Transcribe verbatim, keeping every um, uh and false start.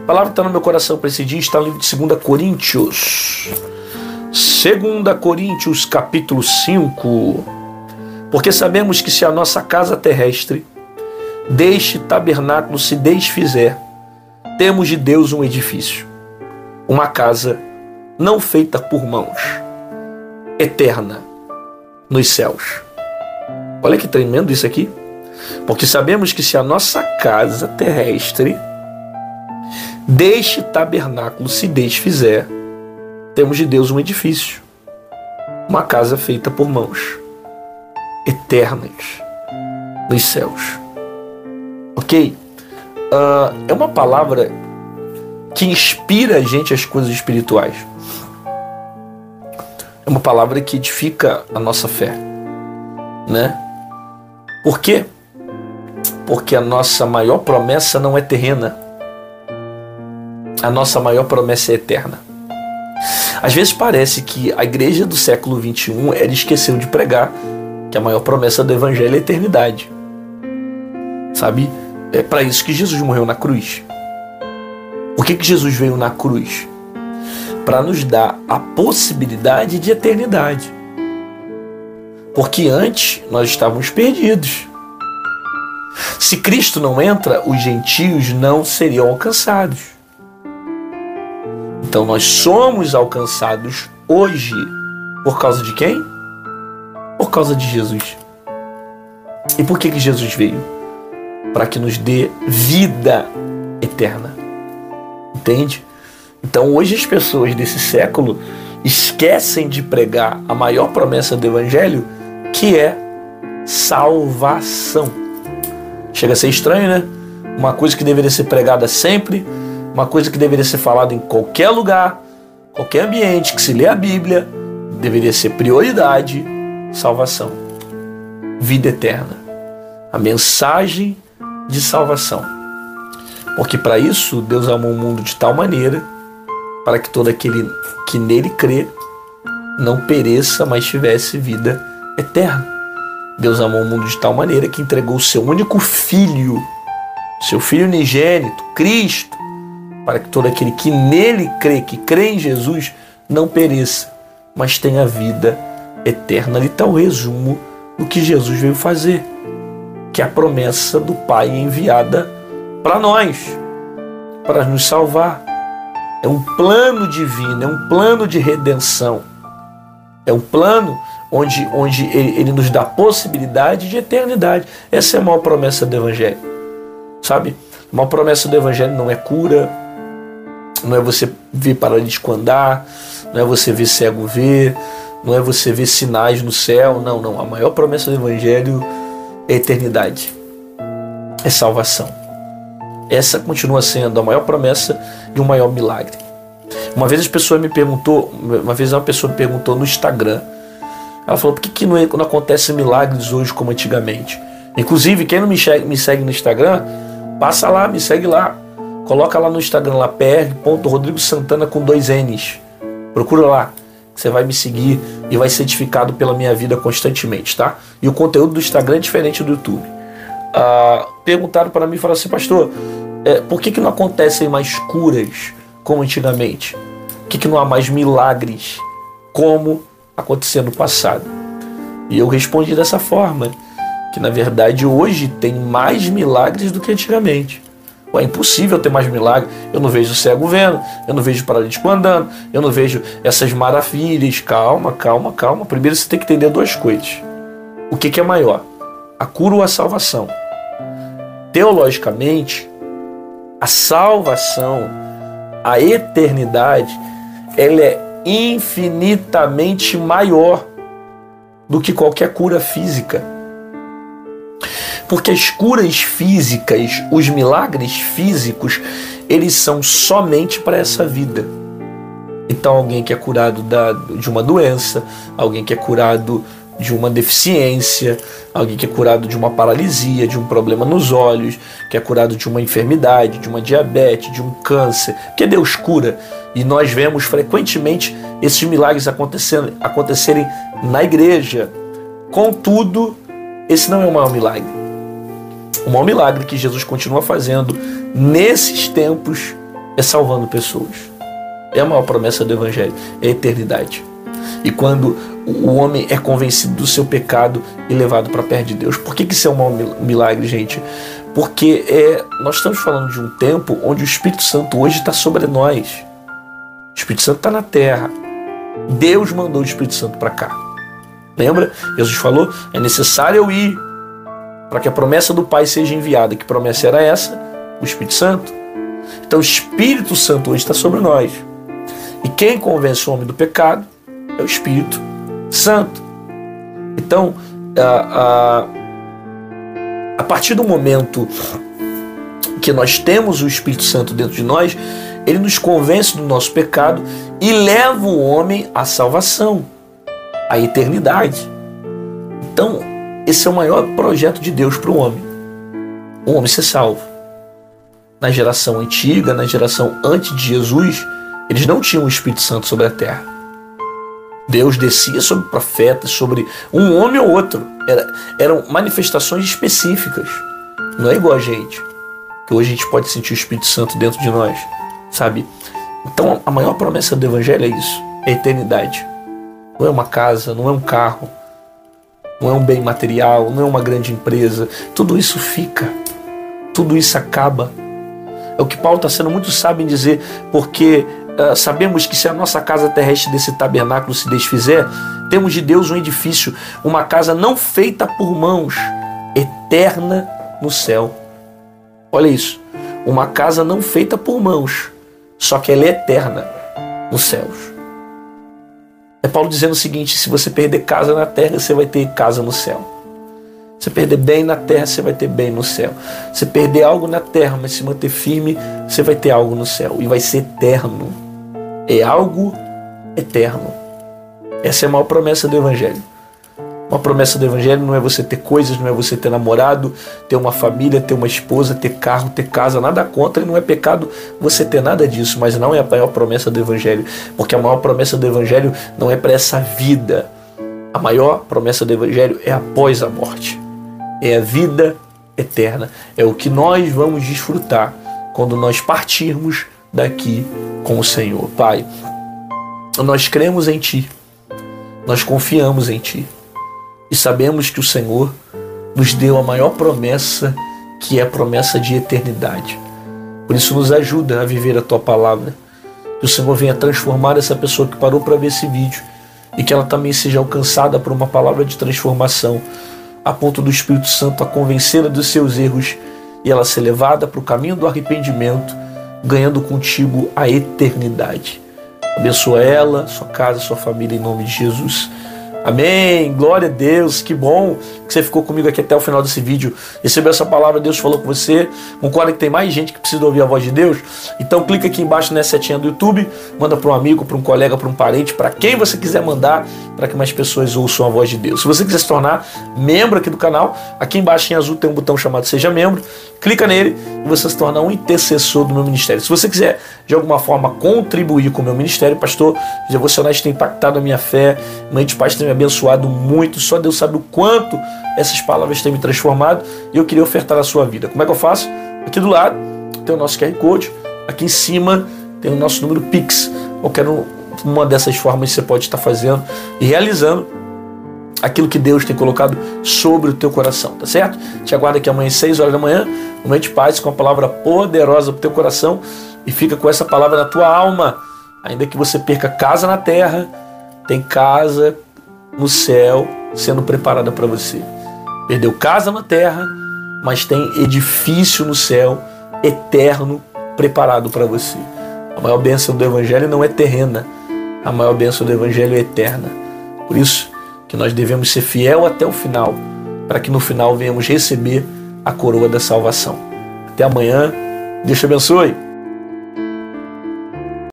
A palavra que está no meu coração para esse dia está no livro de segunda Coríntios. segunda Coríntios, capítulo cinco. Porque sabemos que se a nossa casa terrestre deste tabernáculo se desfizer, temos de Deus um edifício, uma casa não feita por mãos, eterna nos céus. Olha que tremendo isso aqui. Porque sabemos que se a nossa casa terrestre deste tabernáculo se desfizer, temos de Deus um edifício, uma casa feita por mãos, eternas nos céus. Ok? Uh, é uma palavra que inspira a gente às coisas espirituais. É uma palavra que edifica a nossa fé, né? Por quê? Porque a nossa maior promessa não é terrena. A nossa maior promessa é eterna. Às vezes parece que a igreja do século vinte e um ela esqueceu de pregar que a maior promessa do evangelho é a eternidade. Sabe? É para isso que Jesus morreu na cruz. Por que que Jesus veio na cruz? Para nos dar a possibilidade de eternidade. Porque antes nós estávamos perdidos. Se Cristo não entra, os gentios não seriam alcançados. Então nós somos alcançados hoje por causa de quem? Por causa de Jesus. E por que que Jesus veio? Para que nos dê vida eterna. Entende? Então hoje as pessoas desse século esquecem de pregar a maior promessa do evangelho, que é salvação. Chega a ser estranho, né? Uma coisa que deveria ser pregada sempre, uma coisa que deveria ser falada em qualquer lugar, qualquer ambiente que se lê a Bíblia, deveria ser prioridade: salvação, vida eterna, a mensagem de salvação. Porque para isso Deus amou o mundo de tal maneira para que todo aquele que nele crê não pereça, mas tivesse vida eterna. Deus amou o mundo de tal maneira que entregou o seu único filho, seu filho unigênito, Cristo, para que todo aquele que nele crê, que crê em Jesus, não pereça, mas tenha vida eterna. Ali está o resumo do que Jesus veio fazer, que é a promessa do Pai enviada para nós, para nos salvar. É um plano divino, é um plano de redenção, é um plano onde, onde ele, ele nos dá possibilidade de eternidade. Essa é a maior promessa do Evangelho, sabe? A maior promessa do Evangelho não é cura, não é você ver paralítico andar, não é você ver cego ver, não é você ver sinais no céu, não, não. A maior promessa do Evangelho é eternidade, é salvação. Essa continua sendo a maior promessa e o maior milagre. Uma vez as pessoas me perguntou, uma vez uma pessoa me perguntou no Instagram, ela falou: por que, que não, não acontecem milagres hoje como antigamente? Inclusive, quem não me segue, me segue no Instagram, passa lá, me segue lá. Coloca lá no Instagram, lá, p r ponto rodrigo santana com dois N's. Procura lá, você vai me seguir e vai ser edificado pela minha vida constantemente, tá? E o conteúdo do Instagram é diferente do YouTube. Ah, perguntaram para mim, falaram assim: pastor, é, por que, que não acontecem mais curas como antigamente? Por que, que não há mais milagres como acontecia no passado? E eu respondi dessa forma, que na verdade hoje tem mais milagres do que antigamente. É impossível ter mais milagre. Eu não vejo o cego vendo, eu não vejo o paralítico andando, eu não vejo essas maravilhas. Calma, calma, calma. Primeiro você tem que entender duas coisas. O que, que é maior? A cura ou a salvação? Teologicamente, a salvação, a eternidade, ela é infinitamente maior do que qualquer cura física. Porque as curas físicas, os milagres físicos, eles são somente para essa vida. Então alguém que é curado da, de uma doença, alguém que é curado de uma deficiência, alguém que é curado de uma paralisia, de um problema nos olhos, que é curado de uma enfermidade, de uma diabetes, de um câncer, que Deus cura. E nós vemos frequentemente esses milagres acontecendo, acontecerem na igreja. Contudo, esse não é o maior milagre. O maior milagre que Jesus continua fazendo nesses tempos é salvando pessoas. É a maior promessa do Evangelho, é a eternidade. E quando o homem é convencido do seu pecado e levado para perto de Deus. Por que que isso é um milagre, gente? Porque é, nós estamos falando de um tempo onde o Espírito Santo hoje está sobre nós. O Espírito Santo está na terra. Deus mandou o Espírito Santo para cá. Lembra? Jesus falou, é necessário eu ir para que a promessa do Pai seja enviada. Que promessa era essa? O Espírito Santo. Então o Espírito Santo hoje está sobre nós. E quem convence o homem do pecado é o Espírito Santo. Então, a, a, a partir do momento que nós temos o Espírito Santo dentro de nós, ele nos convence do nosso pecado e leva o homem à salvação, à eternidade. Então, esse é o maior projeto de Deus para o homem. O homem ser salvo. Na geração antiga, na geração antes de Jesus, eles não tinham o Espírito Santo sobre a terra. Deus descia sobre profetas, sobre um homem ou outro. Era, eram manifestações específicas. Não é igual a gente, que hoje a gente pode sentir o Espírito Santo dentro de nós, sabe? Então a maior promessa do Evangelho é isso, é a eternidade. Não é uma casa, não é um carro, não é um bem material, não é uma grande empresa. Tudo isso fica, tudo isso acaba. É o que Paulo está sendo muito sábio em dizer, porque uh, sabemos que se a nossa casa terrestre desse tabernáculo se desfizer, temos de Deus um edifício, uma casa não feita por mãos, eterna no céu. Olha isso, uma casa não feita por mãos, só que ela é eterna nos céus. É Paulo dizendo o seguinte, se você perder casa na terra, você vai ter casa no céu. Se perder bem na terra, você vai ter bem no céu. Se perder algo na terra, mas se manter firme, você vai ter algo no céu. E vai ser eterno. É algo eterno. Essa é a maior promessa do Evangelho. Uma promessa do Evangelho não é você ter coisas, não é você ter namorado, ter uma família, ter uma esposa, ter carro, ter casa, nada contra. E não é pecado você ter nada disso, mas não é a maior promessa do Evangelho. Porque a maior promessa do Evangelho não é para essa vida. A maior promessa do Evangelho é após a morte. É a vida eterna. É o que nós vamos desfrutar quando nós partirmos daqui com o Senhor. Pai, nós cremos em Ti. Nós confiamos em Ti. E sabemos que o Senhor nos deu a maior promessa, que é a promessa de eternidade. Por isso nos ajuda a viver a Tua palavra. Que o Senhor venha transformar essa pessoa que parou para ver esse vídeo. E que ela também seja alcançada por uma palavra de transformação, a ponto do Espírito Santo a convencê-la dos seus erros e ela ser levada para o caminho do arrependimento, ganhando contigo a eternidade. Abençoa ela, sua casa, sua família, em nome de Jesus. Amém, glória a Deus, que bom que você ficou comigo aqui até o final desse vídeo, recebeu essa palavra, Deus falou com você, concorda que tem mais gente que precisa ouvir a voz de Deus? Então clica aqui embaixo nessa setinha do YouTube, manda para um amigo, para um colega, para um parente, para quem você quiser mandar, para que mais pessoas ouçam a voz de Deus. Se você quiser se tornar membro aqui do canal, aqui embaixo em azul tem um botão chamado Seja Membro, clica nele e você se torna um intercessor do meu ministério. Se você quiser de alguma forma contribuir com o meu ministério, pastor, já vou ser honesto, tem impactado a minha fé, mãe de paz tem me abençoado muito, só Deus sabe o quanto essas palavras têm me transformado e eu queria ofertar a sua vida. Como é que eu faço? Aqui do lado tem o nosso Q R Code, aqui em cima tem o nosso número Pix. Qualquer uma dessas formas você pode estar fazendo e realizando aquilo que Deus tem colocado sobre o teu coração, tá certo? Te aguardo aqui amanhã às seis horas da manhã, Mãe de Paz, com a palavra poderosa para o teu coração, e fica com essa palavra na tua alma. Ainda que você perca casa na terra, tem casa no céu sendo preparada para você. Perdeu casa na terra, mas tem edifício no céu eterno preparado para você. A maior bênção do Evangelho não é terrena, a maior bênção do Evangelho é eterna. Por isso que nós devemos ser fiel até o final, para que no final venhamos receber a coroa da salvação. Até amanhã, Deus te abençoe.